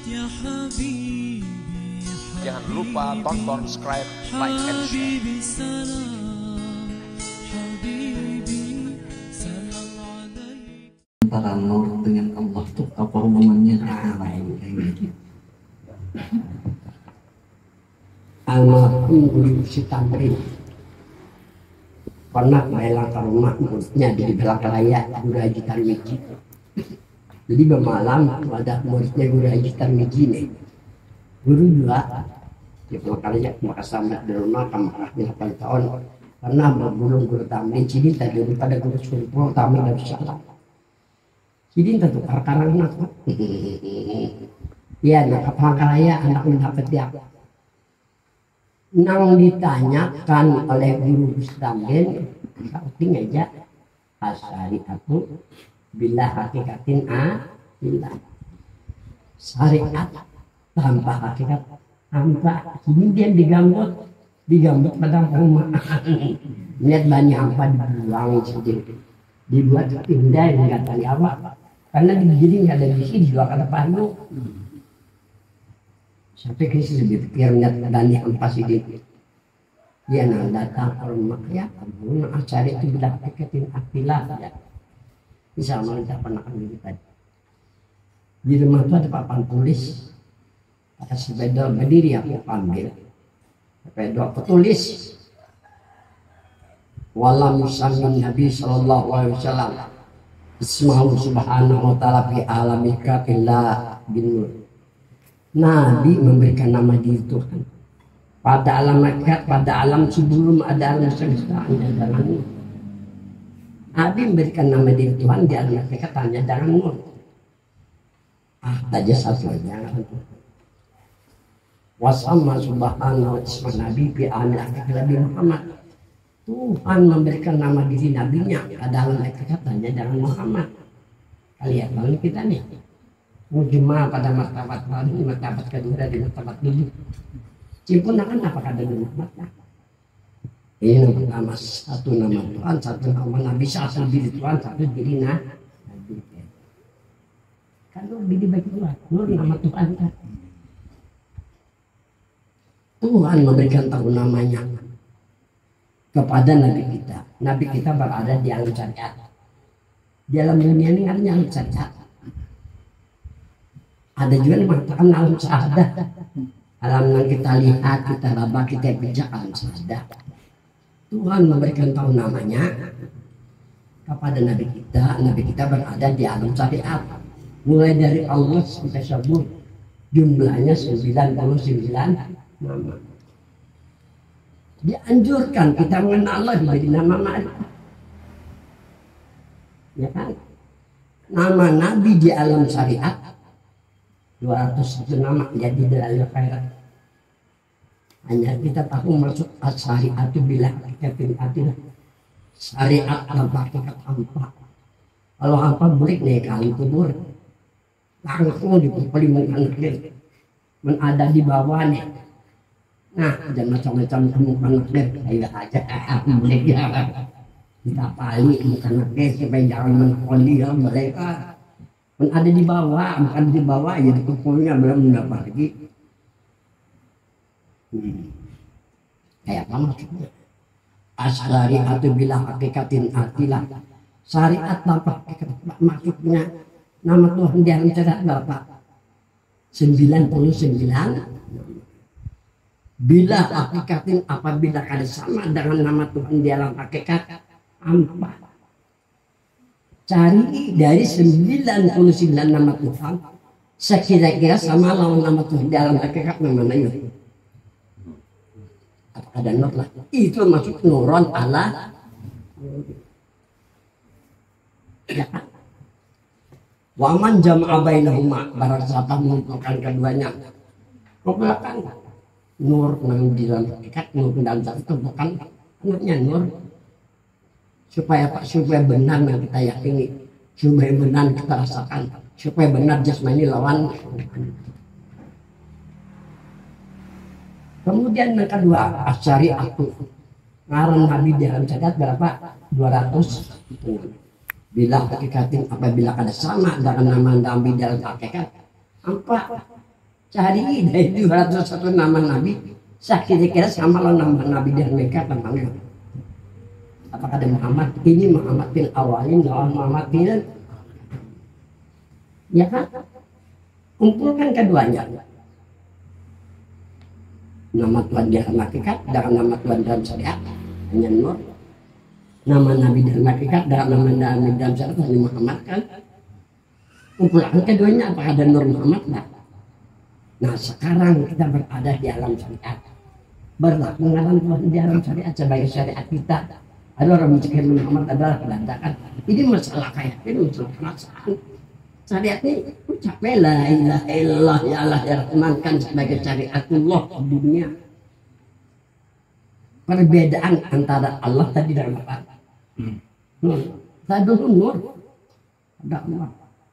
Jangan lupa tonton, subscribe, like, and share. Antara Nur dengan Allah tuh apa hubungannya? Almarhum Guru Sitamrin pernah melang ke rumah muridnya di belakang raya Guru Haji Tarmiji. Jadi bermalam ada muridnya Guru Haji Tarmiji nih. Guru juga di belakang raya Makassar di rumah kamarah 8 tahun pernah berguru Guru Tamrin jadi tadi pada Guru Sulpul Tamrin dan Salam. Jadi tertukar karang anak. Ya, nak Palangkaraya anak mendapat dia. Nang ditanyakan oleh Guru Mustamrin, penting aja as-syari'atu bila hakikatin bila syariat tanpa hakikat tanpa. Ini dia digambut pada perumahan. Lihat banyak apa dibuang sendiri, dibuat indah yang nggak tahu apa. Karena jadi nggak ada bisi dijual kata palu. Sampai krisis lebih pikirnya dan yang pas ini dia nang datang ke rumah ya kamu nak cari itu bila tiketin akilah ya bisa mau tidak pernah kami tadi di rumah itu ada papan tulis ada sepeda berdiri aku panggil sepeda aku tulis walam yusammin Nabi sallallahu alaihi wasallam ismahu subhanahu wa ta'ala fi alamika illa bin nur. Nabi memberikan nama diri Tuhan pada alam akhirat, pada alam sebelum ada alam semesta hanya dengan nur. Nabi memberikan nama diri Tuhan di alam akhirat hanya dengan nur. Saja satu aja. Wasamma subhanahu wa ta'ala Nabi fi alam akhirat Nabi Muhammad. Tuhan memberikan nama diri nabinya pada alam akhirat hanya dengan Muhammad. Kalian bang kita nih. Mujma pada martabat baru, martabat kedua di martabat dulu. Cimpun akan apa kata Muhammad? Ini yang pertama satu nama Tuhan, satu nama Nabi, satu diri Tuhan, satu diri Nabi. Kalau diri bagi Tuhan, nur nama Tuhan kan. Tuhan memberikan tahu namanya kepada Nabi kita. Nabi kita berada di alam syariat. Di alam dunia ini artinya alam syariat. Ada juga yang mengatakan alam syahadah. Alam yang kita lihat, kita raba, kita bijak alam syahadah. Tuhan memberikan tahu namanya kepada Nabi kita. Nabi kita berada di alam syariat. Mulai dari Allah sampai sebut jumlahnya 99 nama. Dianjurkan kita mengenal Allah diberi nama ma'rifah. Ya kan? Nama Nabi di alam syariat 201 nama jadi dalil khairat. Hanya kita tahu maksud syariat itu bila hakikatin atilah. Syariat tanpa hakikat hampa. Kalau hampa boleh nih kali kubur. Langsung dipupuli mengangkir. Ada di bawah nih. Nah, jangan macam-macam mengangkir. Ayo aja boleh ya. Kita paling mengangkir supaya jangan menakoli mereka. Ada di bawah, ya dikumpulnya belum mendapat lagi. Kayak apa maksudnya? As-syari'atu bila hakikatin atilah. Syariat tanpa hakikat maksudnya nama Tuhan di alam syariat berapa? 99. Bila hakikatin apabila kada sama dengan nama Tuhan di alam hakikat apa? Cari dari 99 nama Tuhan sekira-kira sama lawan nama Tuhan dalam hakikat namanya itu. Apa ada nur lah? Itu maksud nuron ala. Ya kan? Waman jama'a bainahuma barang siapa mengumpulkan keduanya. Kumpulkan nur yang di dalam hakikat, nur dalam itu bukan anaknya nur. Supaya benar yang kita yakini, supaya benar kita rasakan, supaya benar jasmani lawan. Kemudian yang kedua, as-syari'atu. Ngaran Nabi di dalam syariat berapa? 200. Bila hakikatin apabila kada sama dengan nama Nabi dalam hakikat, apa? Sehari dari 201 nama Nabi, saya kira-kira sama lo nama Nabi dan mereka namanya. Apakah ada Muhammad? Ini Muhammad bin awalin, lawan Muhammad bin, ya kan? Kumpulkan keduanya. Nama Tuhan dalam hakikat, dengan nama Tuhan dalam syariat, hanya Nur. Nama Nabi dalam hakikat, dengan nama Nabi dalam syariat, hanya Muhammad kan? Kumpulkan keduanya, apakah ada Nur Muhammad? Nah sekarang kita berada di alam syariat, berlaku mengalam Tuhan di alam syariat sebagai syariat kita. Ada orang mencegah Muhammad adalah pelantakan. Ini masalah kayak ini, masalah perasaan. Syariat ini ucap la ilaha illallah ya Allah ya Rahman kan sebagai syariatullah di dunia. Perbedaan antara Allah tadi dan apa? Nur. Saya dulu Nur, ada Allah.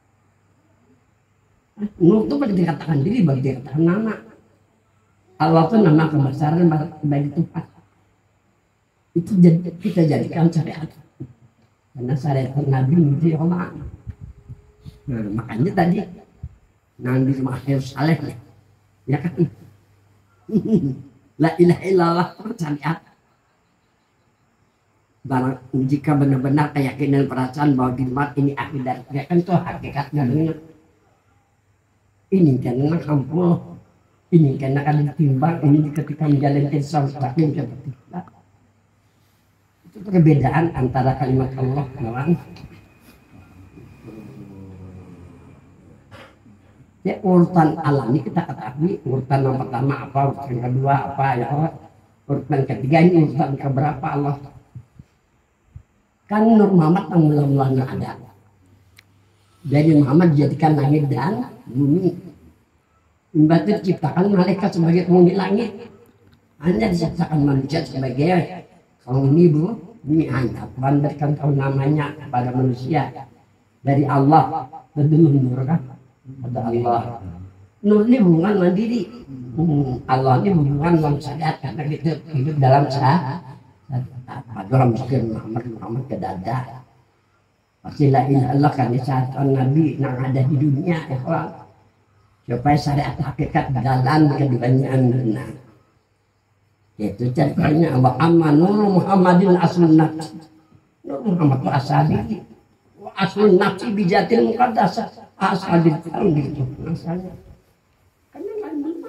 Nur itu berarti dikatakan diri, berarti dikatakan nama. Allah itu nama kebesaran bagi Tuhan. Itu kita jadikan syariat. Karena syariat Nabi itu Allah. Nah, makanya tadi Nabi Muhammad saleh ya kan? La ilaha illallah syariat. Barang jika benar-benar keyakinan perasaan bahwa kalimat ini akidah, ya kan itu hakikatnya dengan ini karena kampul, ini karena kan ditimbang, ini ketika menjalankan saum seperti kita. Itu perbedaan antara kalimat Allah lawan ya urutan alami kita ketahui urutan yang pertama apa, urutan yang kedua apa ya, urutan ketiga ini urutan keberapa Allah. Kan Nur Muhammad yang mula-mulanya ada. Jadi Muhammad dijadikan langit dan bumi. Ibarat diciptakan malaikat sebagai penghuni langit. Hanya diciptakan manusia sebagai penghuni bumi. Hanya Tuhan berikan tahu namanya kepada manusia dari Allah. Betul Nur kan? Ada Allah. Nur ini hubungan mandiri. Allah ini hubungan dalam syariat karena kita hidup dalam syariat. Ada orang miskin Muhammad ke dada. Pasti la ilaha illallah kan syariat Nabi yang ada di dunia ya Allah. Supaya syariat hakikat jalan keduanya benar. Itu ceritanya wa amma nur Muhammadin aslun nafsi. Nur Muhammad itu asali. Wa aslun nafsi bijatil muqaddasah. Asal ditaruh gitu asalnya. Karena lain benar.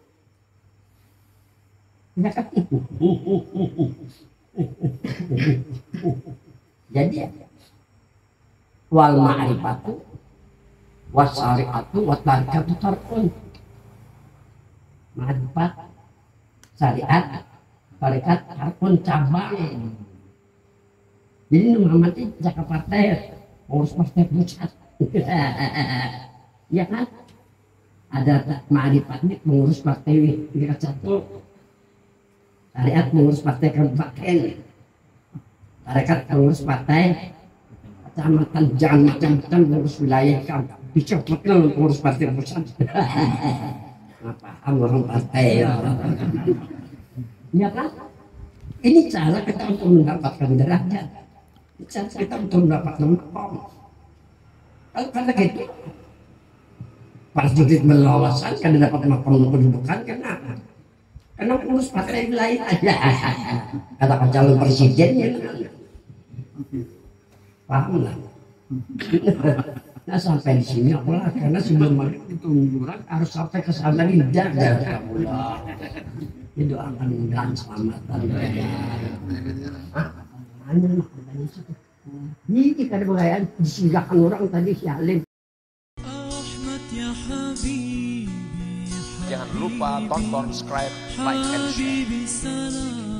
Ya kan? Jadi wal ma'rifatu wasyari'atu wa tarikatu tarkun. Ma'rifat, syariat, tarikat, tarkun cabang. Jadi Muhammad itu jaga partai, urus partai pusat. Ya kan? Ada ma'rifat ini mengurus partai tingkat 1. Syariat mengurus partai kabupaten. Tarikat mengurus partai kecamatan, jangan macam-macam mengurus wilayah kamu. Dicopotnya mengurus partai pusat. Paham orang partai ya. Ya kan? Ini cara kita untuk mendapatkan derajat. Cara kita untuk mendapatkan makom. Kalau karena gitu, para jurid melawasan kan dapat makom kedudukan kenapa? Karena urus partai lain aja. Katakan calon presidennya. Paham lah. Nah sampai di sini apalah karena sebelum itu murah harus sampai ke sana lidah dan kamulah. Itu akan mudahan selamatan. Hanya makanya situ. Ini kada berayaan disinggahkan orang tadi si Alim. Jangan lupa tonton, subscribe, like, and share.